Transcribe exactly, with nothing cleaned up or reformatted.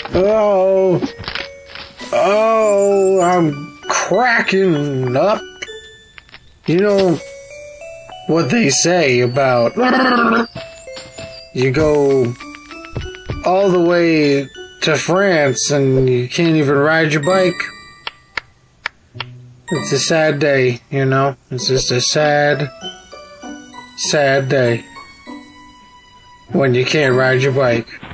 Oh, oh, I'm cracking up. You know what they say about you go all the way to France and you can't even ride your bike? It's a sad day, you know? It's just a sad, sad day when you can't ride your bike.